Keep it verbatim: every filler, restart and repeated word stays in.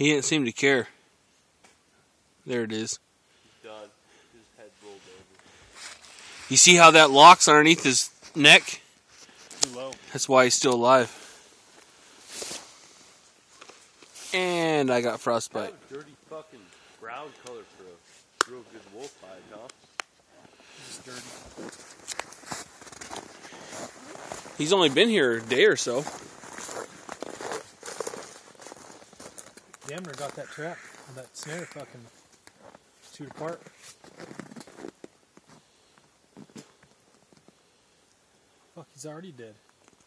He didn't seem to care. There it is. He's done. His head rolled over. You see how that locks underneath his neck? Too low. That's why he's still alive. And I got frostbite. Kind of dirty fucking brown color for a real good wolf hide, huh? This is dirty. He's only been here a day or so. Damn near got that trap and that snare fucking chewed apart. Fuck, he's already dead.